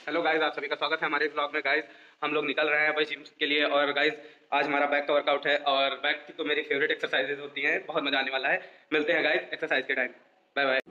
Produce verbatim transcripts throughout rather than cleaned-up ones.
Hello guys, आप सभी का स्वागत है हमारे इस ब्लॉग में। गाइज हम लोग निकल रहे हैं भाई जिम के लिए। और गाइज आज हमारा बैक का वर्कआउट है और बैक की तो मेरी फेवरेट एक्सरसाइजेज होती हैं। बहुत मजा आने वाला है। मिलते हैं गाइज एक्सरसाइज के टाइम। Bye bye.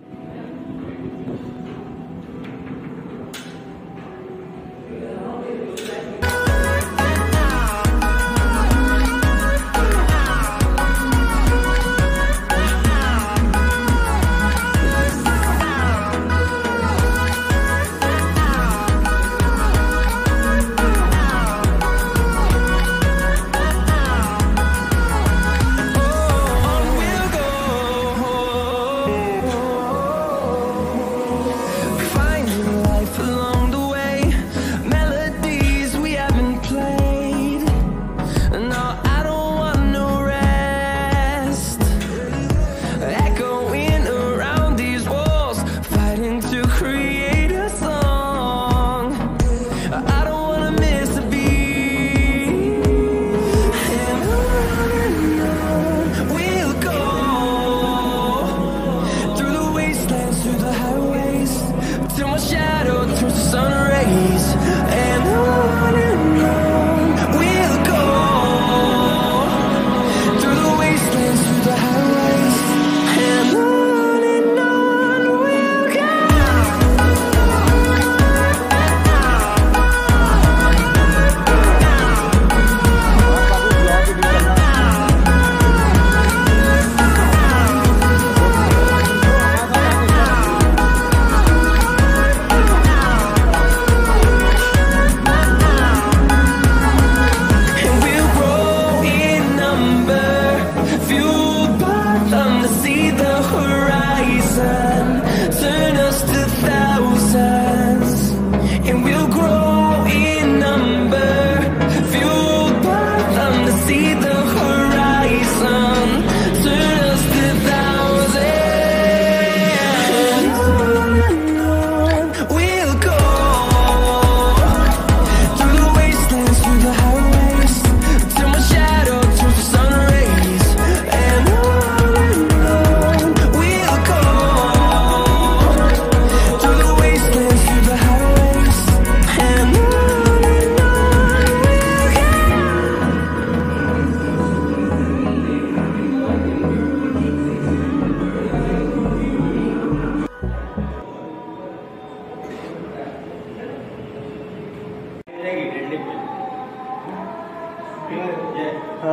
हाँ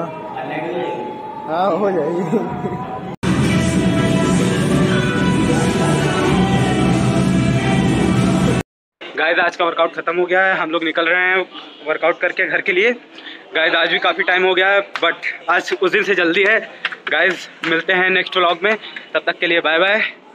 हाँ हो जाएगी। गाइस आज का वर्कआउट खत्म हो गया है। हम लोग निकल रहे हैं वर्कआउट करके घर के लिए। गाइस आज भी काफ़ी टाइम हो गया है बट आज उस दिन से जल्दी है। गाइस मिलते हैं नेक्स्ट व्लॉग में, तब तक के लिए बाय बाय।